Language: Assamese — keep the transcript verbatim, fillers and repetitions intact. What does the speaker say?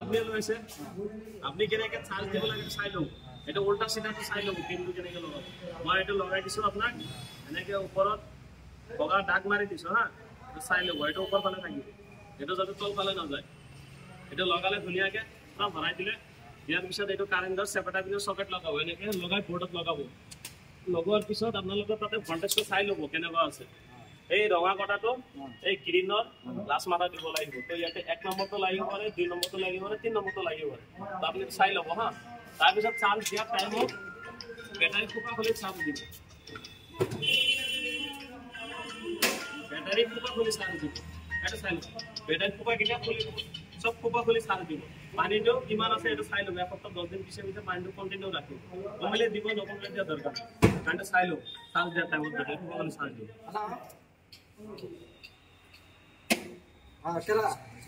আপনি লৈছে আপনি কেনেকে চার্জ দিব লাগে চাই লও এটা উল্টা সিধাটো চাই লও কিন্তু কেনেকে লগাব মই এটা লগাই দিছো আপোনাক এনেকে ওপৰত বগা দাগ মাৰি দিছো হা তো চাই লও এটা ওপৰ ফালে থাকিব এটা যাতে তল ফালে না যায় এটা লগালে ধুনিয়াকে পুৰা ভৰাই দিলে ইয়াৰ পিছত এইটো কাৰেন্টৰ সেপাৰেটৰ পিনে সকেট লগাব এনেকে লগাই বোৰ্ডত লগাব লগোৱাৰ পিছত আপোনালোকে তাতে ভোল্টেজটো চাই লব কেনেকুৱা আছে এই ৰঙা কটাটো এই গ্ৰীনৰ গ্লাস মাৰা দিব লাগিব তো ইয়াতে এক নম্বৰটো লাগিব পাৰে দুই নম্বৰটো লাগিব পাৰে তিন নম্বৰটো লাগিব পাৰে তো আপুনি চাই লব হা তাৰ পিছত চাৰ্জ দিয়া টাইমত বেটাৰী ফুকা খুলি চাৰ্জ দিব বেটাৰী ফুকা খুলি চাৰ্জ দিব এটা চাই লব বেটাৰী ফুকা কিটা খুলি সব ফুকা খুলি চাৰ্জ দিব পানীটো কিমান আছে এটা চাই লব এসপ্তাহ দহ দিন পিছে পিছে পানীটো কন্টিনিউ ৰাখিব নহলে দিব নকমলে দিয়া দৰকাৰ কাণ্ড চাই লব চাৰ্জ দিয়া টাইমত বেটাৰী ফুকা খুলি চাৰ্জ দিব Ah, kira.